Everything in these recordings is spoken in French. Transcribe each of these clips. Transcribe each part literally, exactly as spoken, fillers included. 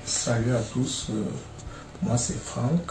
Salut à tous, euh, moi c'est Franck,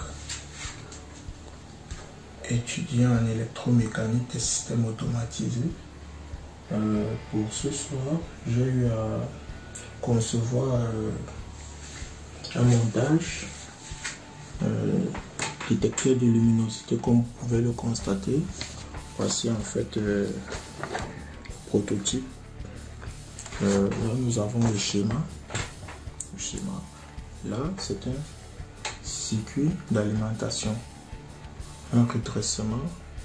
étudiant en électromécanique et systèmes automatisés. Euh, pour ce soir, j'ai eu à concevoir euh, un montage euh, détecteur de luminosité. Comme vous pouvez le constater, voici en fait euh, le prototype. Euh, là nous avons le schéma. Le schéma. Là c'est un circuit d'alimentation, un redressement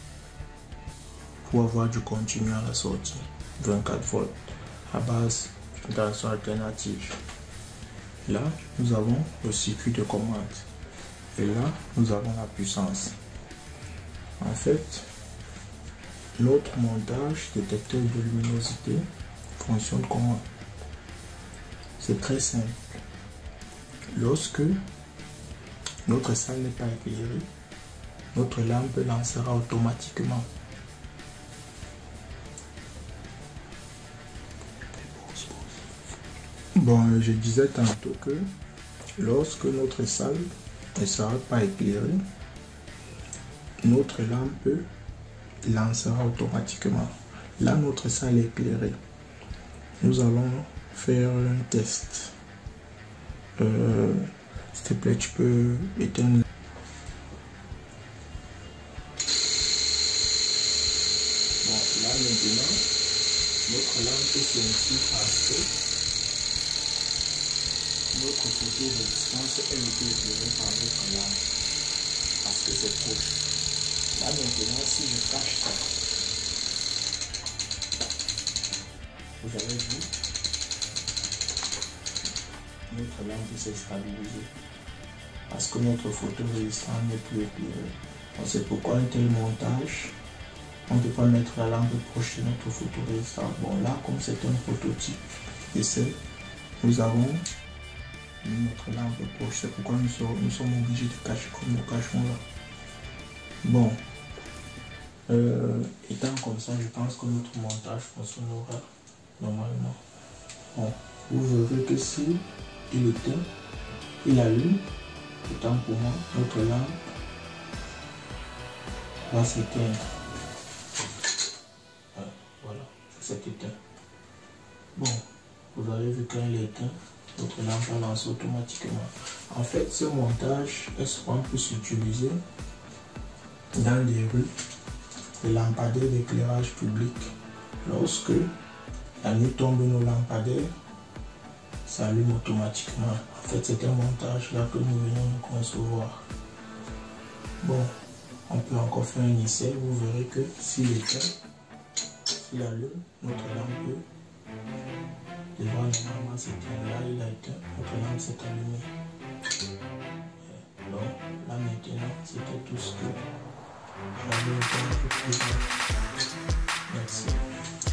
pour avoir du continu à la sortie, vingt-quatre volts à base d'une tension alternative. Là nous avons le circuit de commande et là nous avons la puissance. En fait, notre montage détecteur de luminosité fonctionne comment? C'est très simple. Lorsque notre salle n'est pas éclairée, notre lampe lancera automatiquement. Bon, je disais tantôt que lorsque notre salle ne sera pas éclairée, notre lampe lancera automatiquement. Là, notre salle est éclairée. Nous allons faire un test. Euh, S'il te plaît, tu peux éteindre. Bon, là maintenant, notre lampe s'est parce que notre photo de distance est éclairée par notre lampe, parce que c'est proche. Là maintenant, si je cache ça, vous avez vu, notre lampe s'est stabilisée parce que notre photo résistant n'est plus éclairée. C'est pourquoi un tel montage, on ne peut pas mettre la lampe proche de notre photo résistant. Bon, là, comme c'est un prototype essai, nous avons mis notre lampe proche. C'est pourquoi nous sommes, nous sommes obligés de cacher comme nous cachons là. Bon, euh, étant comme ça, je pense que notre montage fonctionnera normalement. Bon, vous verrez que si il éteint, il allume, autant pour moi, notre lampe va s'éteindre. Voilà, ça s'est éteint. Bon, vous avez vu quand il est éteint, notre lampe va lancer automatiquement. En fait, ce montage est souvent plus utilisé dans les rues, les lampadaires d'éclairage public. Lorsque la nuit tombe, nos lampadaires s'allument automatiquement. En fait, c'est un montage là que nous venons de concevoir. Bon, on peut encore faire un essai. Vous verrez que s'il éteint, s'il allume, notre lampe devant normalement s'éteindre. Là, il a éteint, notre lampe s'est allumée. Donc, là maintenant, c'était tout ce que j'avais à dire. Merci.